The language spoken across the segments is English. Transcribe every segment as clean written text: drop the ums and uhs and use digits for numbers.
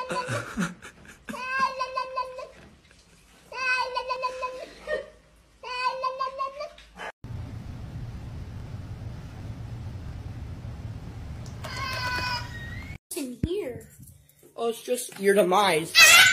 In here. Oh, it's just your demise.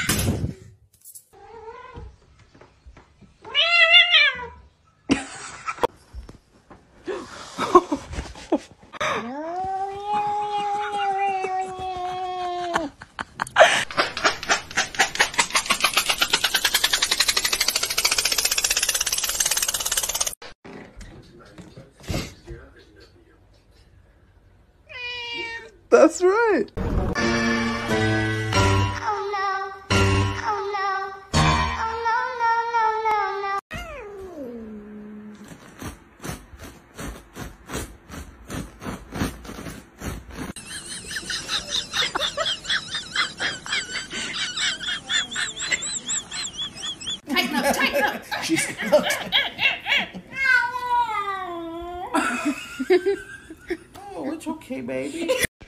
That's right. Tighten up. She's oh, it's okay, baby.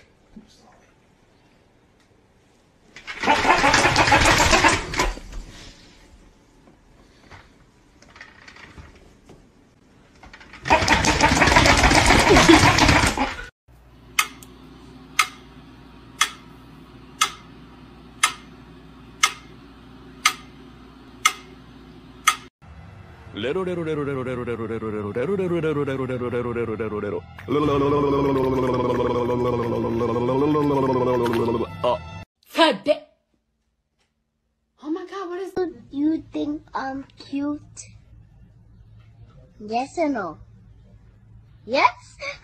Oh my God, what is Do you think I'm cute? Yes or no? Yes?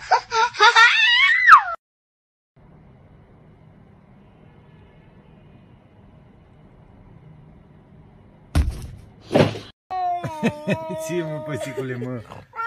Ție, mă, păsicule, mă.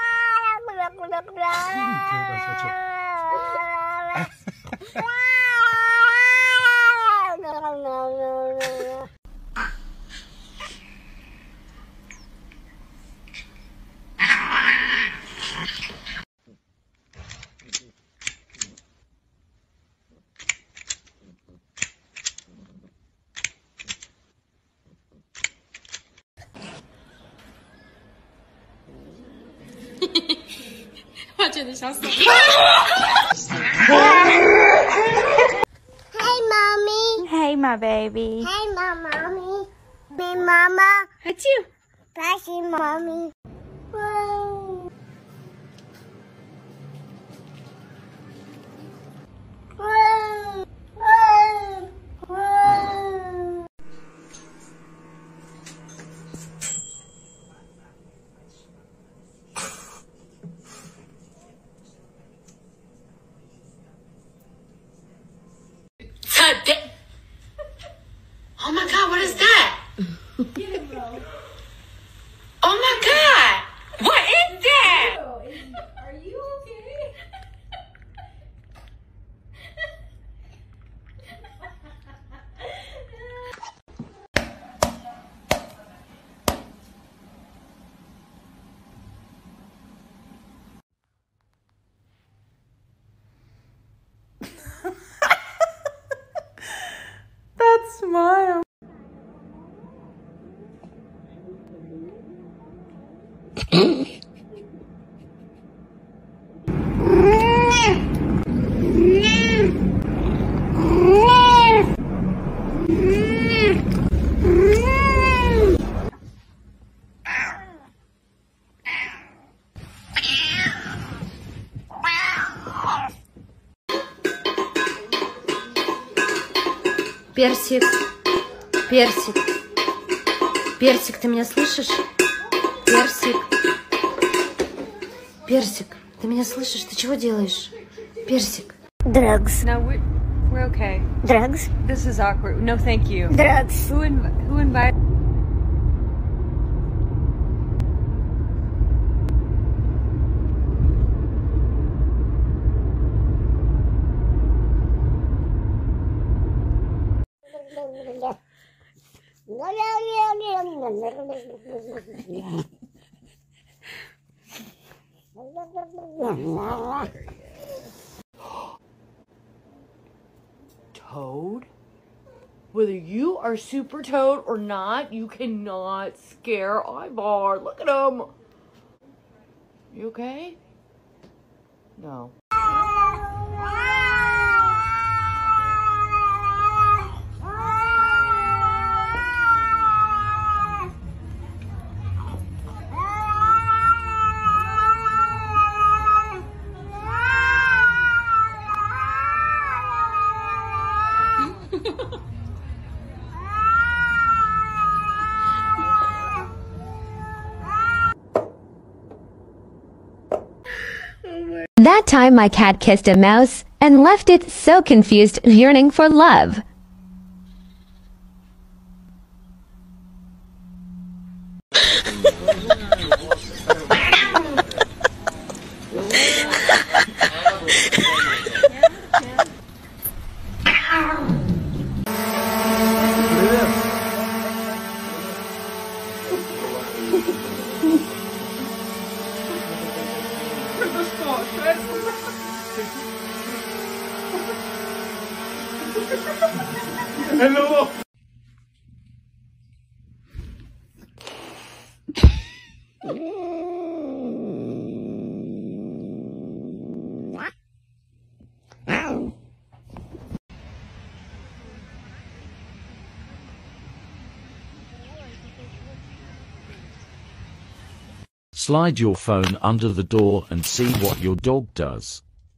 Hey, mommy. Hey, my baby. Hey, my mommy. Hey, mama. Achoo. Passy, mommy. Whoa. Whoa. Whoa. Whoa. Oh my God, what is that? Oh my God, what is that? Are you okay? That smile. Персик, Персик, Персик, ты меня слышишь? Персик, Персик, ты меня слышишь? Ты чего делаешь? Персик. Drugs. No, we're okay. Drugs. This is awkward. No, thank you. Drugs. Who invited? Toad? Whether you are super toad or not, you cannot scare Ivar. Look at him. You okay? No. That time my cat kissed a mouse and left it so confused, yearning for love. Hello. Slide your phone under the door and see what your dog does.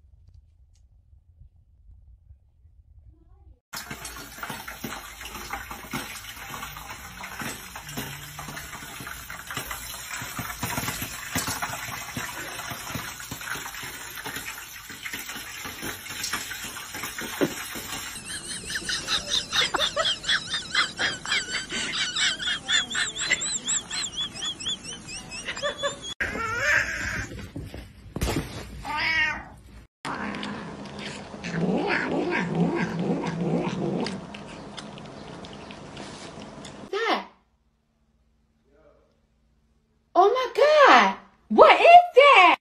That. Oh my God. What is that?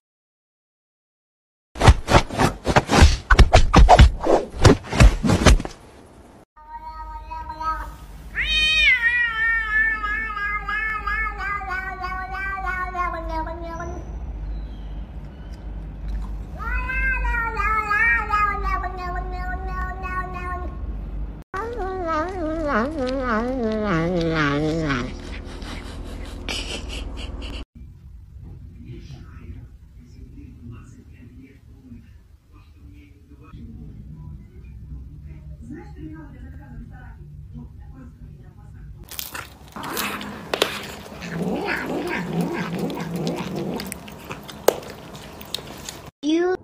You.